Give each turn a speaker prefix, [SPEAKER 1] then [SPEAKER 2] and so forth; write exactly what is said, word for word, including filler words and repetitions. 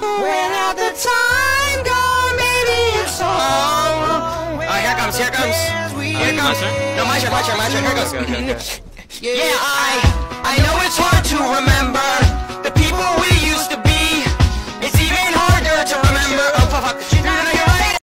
[SPEAKER 1] Where had the time gone? Maybe it's all. Alright, here it comes, here it comes. Here it comes. No, my turn, my turn, my turn. Here it goes. Yeah, I, I know it's hard to remember